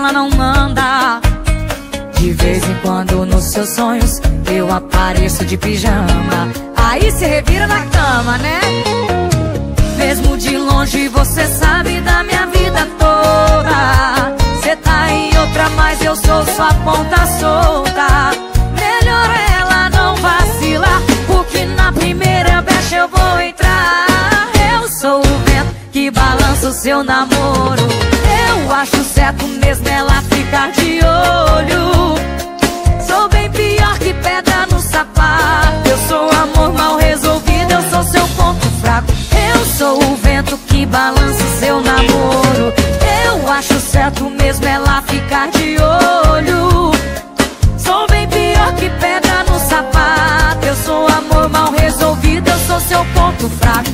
ela não manda. De vez em quando nos seus sonhos eu apareço de pijama. Aí se revira na cama, né? Mesmo de longe você sabe da minha vida toda. Cê tá em outra, mas eu sou sua ponta solta. Melhor ela não vacilar, porque na primeira brecha eu vou entrar. Eu sou o vento que balança o seu namoro. Eu acho certo mesmo ela ficar de olho. Sou bem pior que pedra no sapato. Eu sou amor mal resolvido, eu sou seu ponto fraco. Eu sou o vento que balança o seu namoro. Eu acho certo mesmo ela ficar de olho. Sou bem pior que pedra no sapato. Eu sou amor mal resolvido, eu sou seu ponto fraco.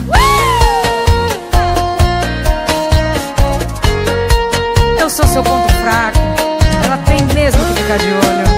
Eu sou seu ponto fraco. Ela tem mesmo que ficar de olho.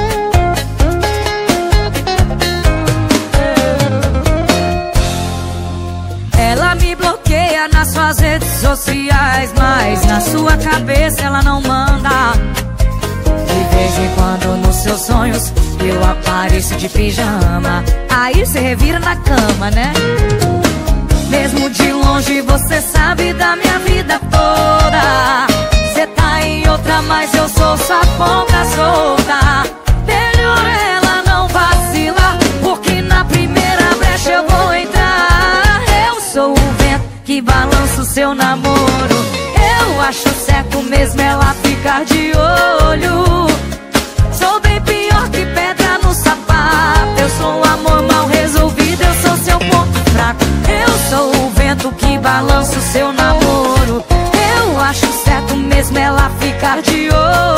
Ela me bloqueia nas suas redes sociais, mas na sua cabeça ela não manda. De vez em quando nos seus sonhos eu apareço de pijama. Aí cê revira na cama, né? Mesmo de longe você sabe da minha vida toda. Cê tá em outra, mas eu sou sua ponta solta. Melhor ela não vacilar, porque na primeira brecha eu vou entrar. Eu sou o vento que balança o seu namoro. Eu acho certo mesmo ela ficar de olho. Sou bem pior que pedra no sapato. Eu sou um amor mal resolvido, eu sou seu ponto fraco. Eu sou o vento que balança o seu namoro. Eu acho certo mesmo ela ficar de olho.